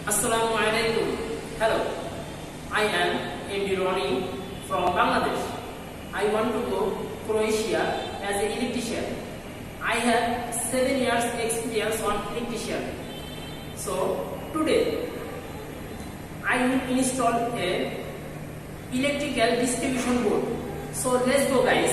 Assalamu alaikum. Hello, I am MD Ronnie from Bangladesh. I want to go Croatia as an electrician. I have 7 years experience on electrician. So today I will install a electrical distribution board. So let's go, guys.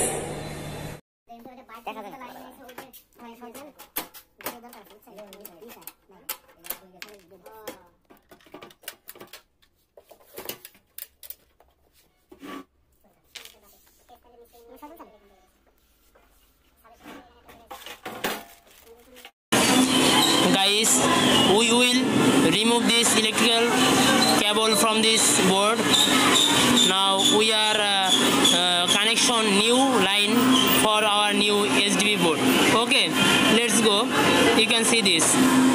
Guys, we will remove this electrical cable from this board. Now we are connection new line for our new HDB board. Okay, let's go. You can see this.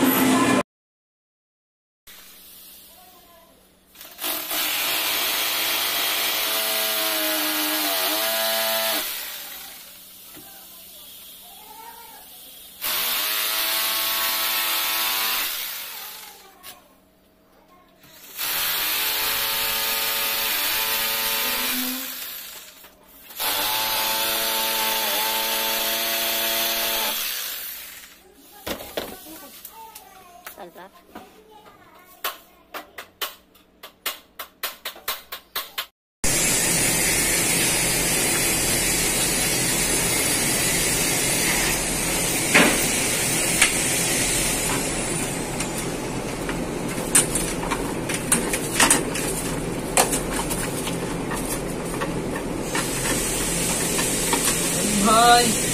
Bye.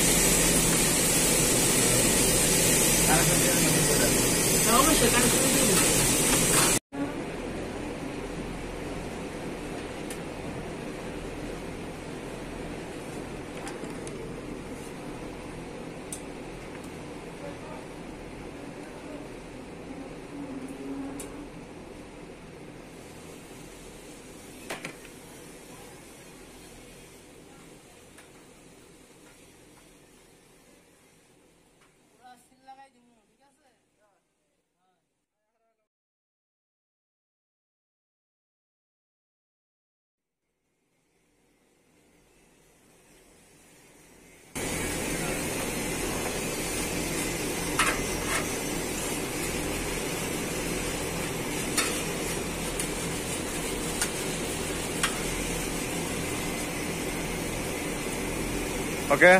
Okay.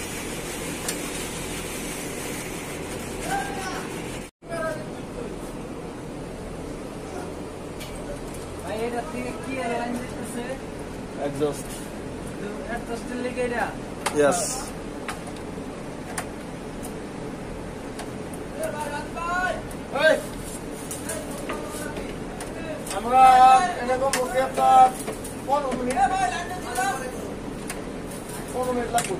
Exhaust. Yes. আমরা এরকম বসে আপনার 15 minute লাগবে।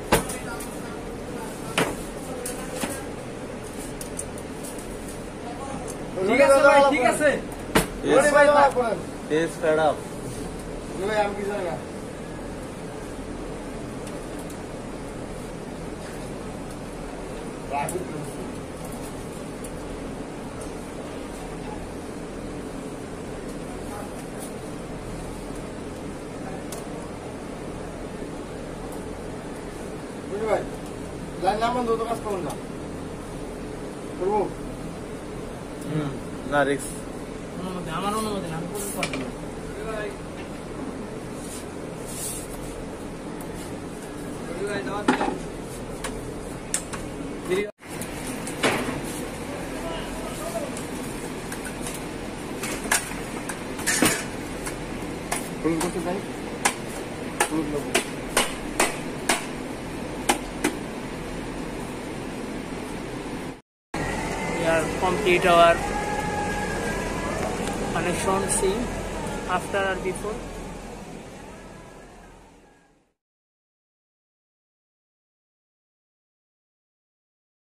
ঠিক আছে ভাই, ঠিক আছে। ওরে ভাই করেন। Is fed up. ভাই আমি কি জানি না। রাখি ভাই লাইন নামান দুটো কাজ করুন না করবো না রিক্স আমার অনুমতি না আমি করতে পারবো না ভাই দাওয়াত ফুল করতে চাই ফুল করব complete our connection. See after or before.